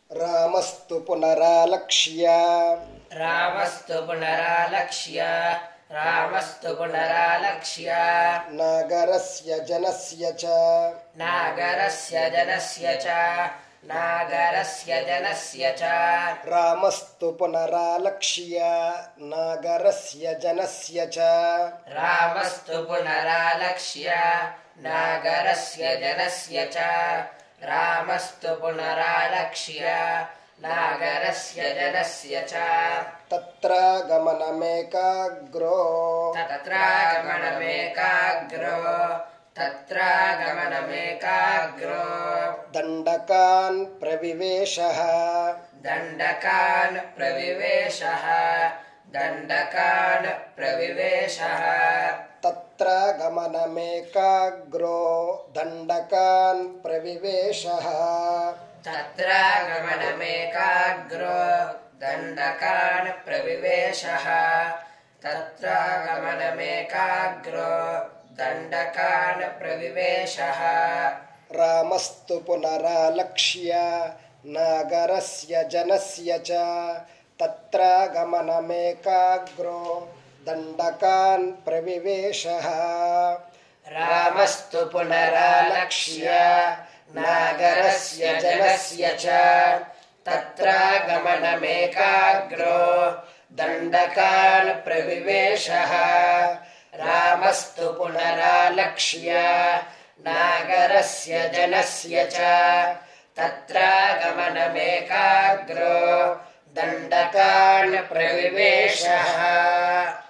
रामस्तु पुनरालक्ष्य नागरस्य जनस्य च रामस्तु पुनरालक्ष्य नागरस्य जनस्य च तत्र गमनमेकाग्रो दण्डकान् प्रविवेशः तत्र गमनमेकाग्रो दण्डकान् प्रविवेशः रामस्तु पुनरालक्ष्य नागरस्य जनस्य च तत्र गमनमेकाग्रो दण्डकान् प्रविवेशः रामस्तु पुनरालक्ष्य नागरस्य जनस्य च तत्र गमनमेकाग्रो दण्डकान् प्रविवेशः रामस्तु पुनरालक्ष्य नागरस्य जनस्य च तत्र गमनमेकाग्रो दण्डकान् प्रविवेशः।